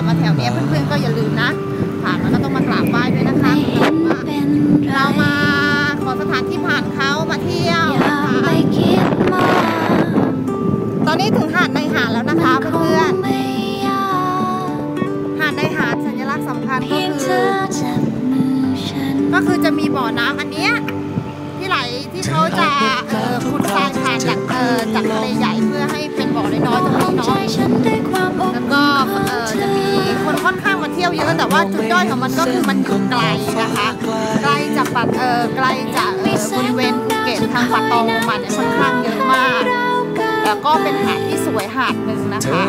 มาแถวนี้เพื่อนๆก็อย่าลืมนะผ่านมาก็ต้องมากราบไหว้ด้วยนะคะเรามาขอสถานที่ผ่านเขามาเที่ยวตอนนี้ถึงหาดในหาดแล้วนะคะเพื่อนๆหาดในหาดสัญลักษณ์สำคัญก็คือจะมีบ่อน้ำอันเนี้ยที่ไหลที่เขาจะขุดทรายผ่านจากทะเลใหญ่เพื่อให้เป็นบ่อน้อยๆตรงนี้เนาะแล้วก็จะมีคนค่อนข้างมาเที่ยวเยอะแต่ว่าจุดด้อยของมันก็คือมันอยู่ไกลนะคะไกลจากไกลจากบริเวณภูเก็ตทางป่าตองมันเนี่ยค่อนข้างเยอะมากแล้วก็เป็นหาดที่สวยหาดหนึ่งนะคะ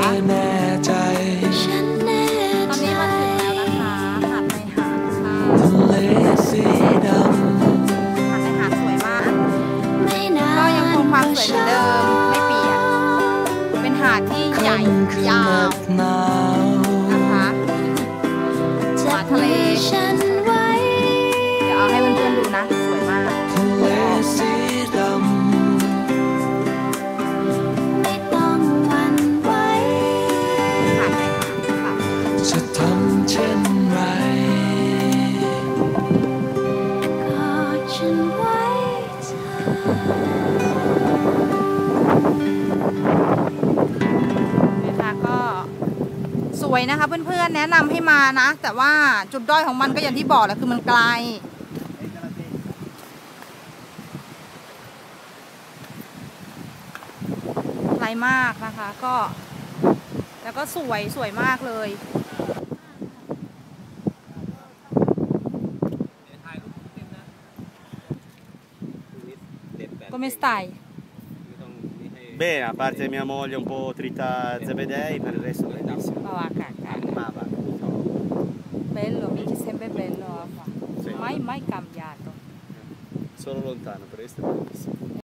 ตอนนี้มาถึงแล้วนะคะหาดในหาดค่ะหาดในหาดสวยมากก็ยังคงความสวยเหมือนเดิมไม่เปลี่ยนเป็นหาดที่ใหญ่ยาวนะคะหาดทะเลเดี๋ยวเอาให้เพื่อนๆดูนะสวยมากสวยนะคะเพื่อนๆแนะนำให้มานะแต่ว่าจุดด้อยของมันก็อย่างที่บอกแหละคือมันไกลมากนะคะก็แล้วก็สวยมากเลย Come stai? Bene, a parte mia moglie un po' trita zebedei, per il resto benissimo. Ma va cacca. Ma va. Bello, mica sempre bello. Sì. Mai cambiato. Solo lontano, per il resto è bellissimo.